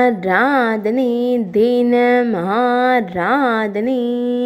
ஆராதனை தினம் ஆராதனை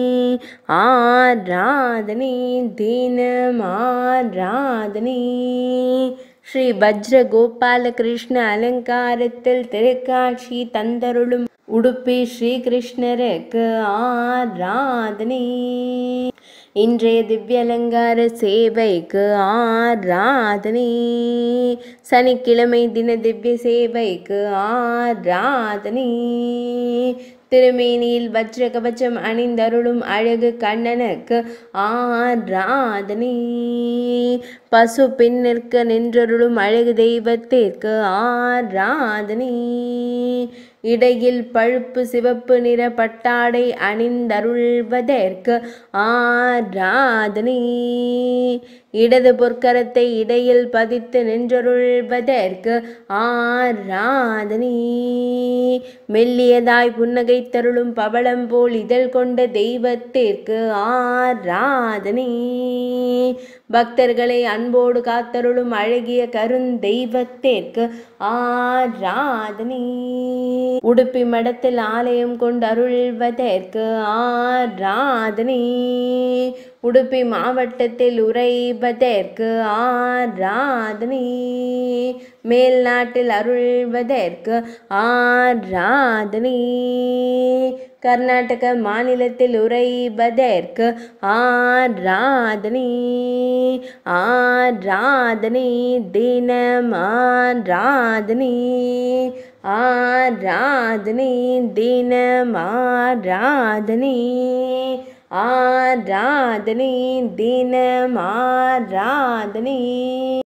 ஆராதனை தினம் ஆராதனை. ஸ்ரீ வஜ்ர கோபால கிருஷ்ண அலங்காரத்தில் திருக்காட்சி தந்தருளும் உடுப்பி ஸ்ரீ கிருஷ்ணருக்கு ஆராதனை. இன்றைய திவ்ய அலங்கார சேவைக்கு ஆராதனை. சனிக்கிழமை தின திவ்ய சேவைக்கு ஆராதனை. திருமேனியில் வஜ்ர கவச்சம் அணிந்தருளும் அழகு கண்ணனுக்கு ஆராதனை. பசு பின்னிற்க நின்றருளும் அழகு தெய்வத்திற்கு ஆராதனை. இடையில் பழுப்பு சிவப்பு நிற பட்டாடை அணிந்தருள்வதற்கு ஆராதனை. இடது பொற்கரத்தை இடையில் பதித்து நின்றருள்வதற்கு ஆராதனை. மெல்லியதாய் புன்னகை தருளும் பவளம் போல் இதழ் கொண்ட தெய்வத்திற்கு ஆராதனை. பக்தர்களை அன்போடு காத்தருளும் அழகிய கருந்தெய்வத்திற்கு ஆராதனை. உடுப்பி மடத்தில் ஆலயம் கொண்டு அருள்வதற்கு ஆராதனை. உடுப்பி மாவட்டத்தில் உறைவதற்கு ஆராதனை. மேல் நாட்டில் அருள்வதற்கு ஆராதனை. கர்நாடக மாநிலத்தில் உறைவதற்கு ஆராதனை. ஆராதனை தினம் ஆராதனை. ஆராதனை தினம் ஆராதனை. ஆராதனை தினம் ஆராதனை.